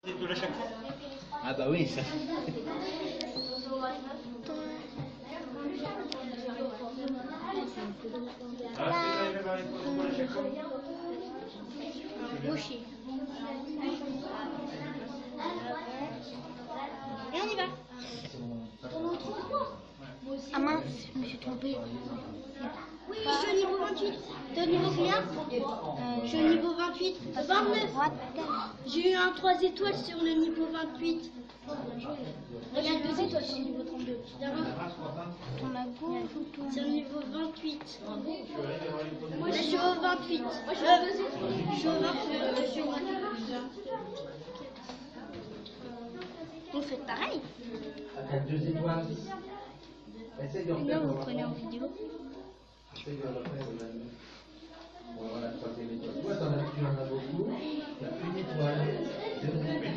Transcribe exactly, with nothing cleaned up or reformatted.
étoiles à chaque fois. Ah bah oui, ça. Rocher. Et on y va. Ah mince, je me suis trompée. Oui, je suis au niveau vingt-huit. T'es au niveau combien? euh, Je suis au niveau vingt-huit. vingt-neuf. J'ai eu un trois étoiles sur le niveau vingt-huit. Regarde, deux étoiles sur le niveau trente-deux. Ton à gauche ou ton... C'est au niveau vingt-huit. Moi, je suis au vingt-huit. Moi, je suis au deux étoiles. Je suis au vingt-huit. Je suis au vingt-huit. Vous faites pareil? À deux étoiles. Essaye de refaire. Non, vous prenez en vidéo. Essaye de refaire. On va voir la troisième étoile. Toi, t'en as, tu en as beaucoup. Tu as une étoile, deux étoiles.